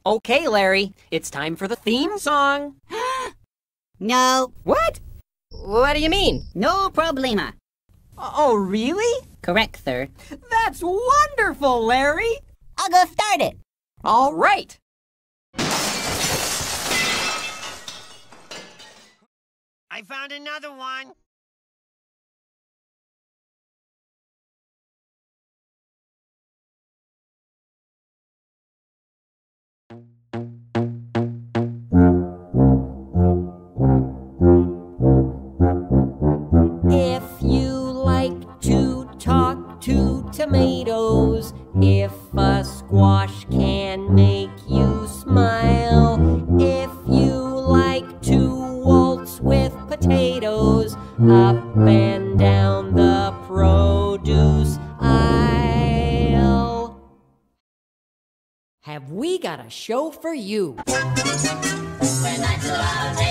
Okay, Larry, it's time for the theme song. No. What? What do you mean? No problema. Oh, really? Correct, sir. That's wonderful, Larry. I'll go start it. All right. I found another one. If you like to talk to tomatoes, if a squash can make you smile, if you like to waltz with potatoes up and down the produce aisle, have we got a show for you. When I